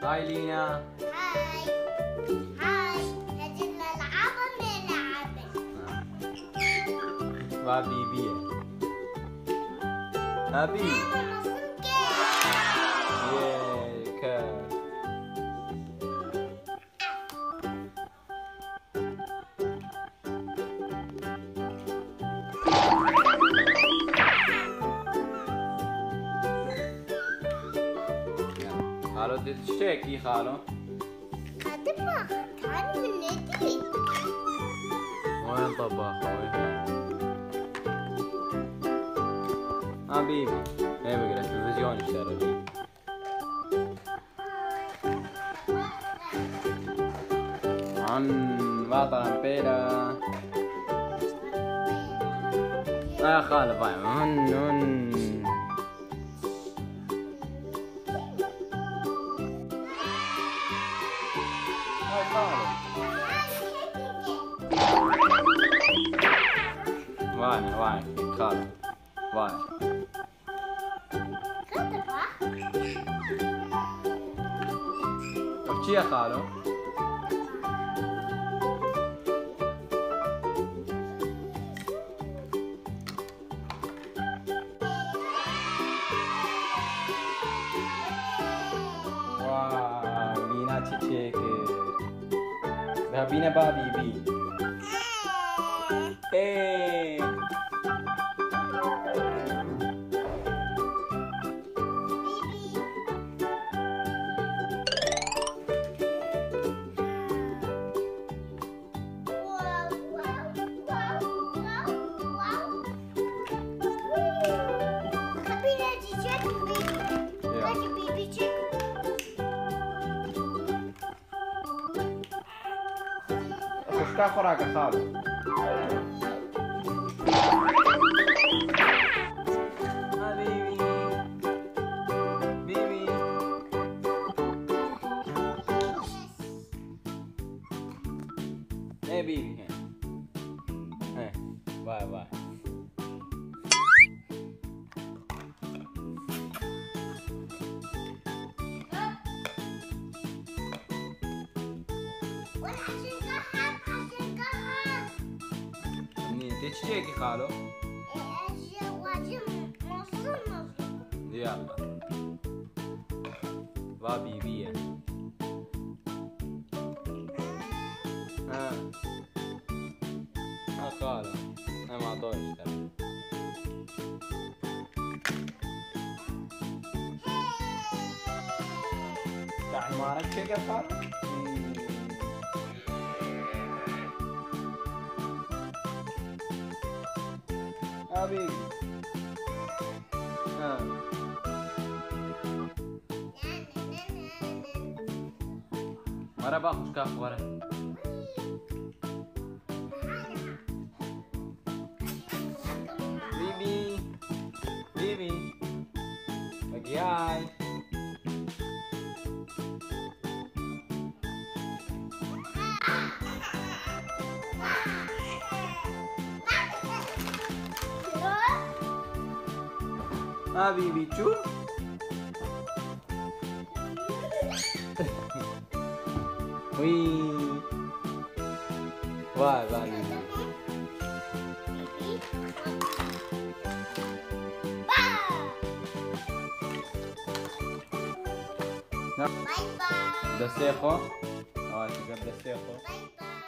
هاي لينا. هاي هذه الألعاب نلعبها. وبيبي أبي ياك. خالو تشتكي خالو. هتبقى تعال من ندي. وين طباخ وين؟ حبيبي ايه بقرا التلفزيون اشترى لي. بطل بيلا. يا خالد باي وانا خالد وانا وش يا خالو؟ واو لينا تشيك ذهبينا بابي ايه Busca خوراک خالو. بیبی بیبی وای وای تشتكي خالو؟ يلا va بيبي ها خالو انا ما اعطوش تعال معك شيء خالو؟ حبيبي مرة باخذ كاف ورا بيبي بيبي باقي حبيبي شوف وي واي واي باي باي دسيخو اه تقدر دسيخو.